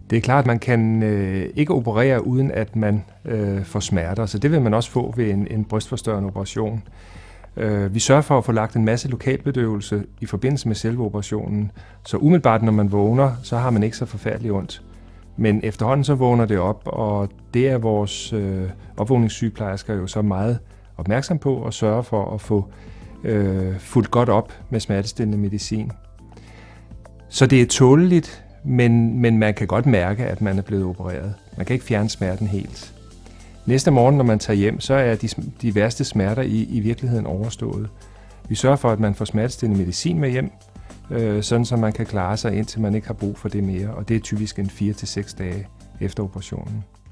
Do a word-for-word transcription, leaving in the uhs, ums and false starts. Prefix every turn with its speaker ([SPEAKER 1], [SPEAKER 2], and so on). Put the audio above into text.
[SPEAKER 1] Det er klart, at man kan øh, ikke operere, uden at man øh, får smerter, så det vil man også få ved en, en brystforstørrende operation. Øh, vi sørger for at få lagt en masse lokalbedøvelse i forbindelse med selve operationen, så umiddelbart, når man vågner, så har man ikke så forfærdeligt ondt. Men efterhånden så vågner det op, og det er vores øh, opvågningssygeplejersker jo så meget opmærksom på og sørger for at få øh, fuldt godt op med smertestillende medicin. Så det er tåleligt, men, men man kan godt mærke, at man er blevet opereret. Man kan ikke fjerne smerten helt. Næste morgen, når man tager hjem, så er de, de værste smerter i, i virkeligheden overstået. Vi sørger for, at man får smertestillende medicin med hjem, øh, sådan så man kan klare sig, indtil man ikke har brug for det mere, og det er typisk en fire til seks dage efter operationen.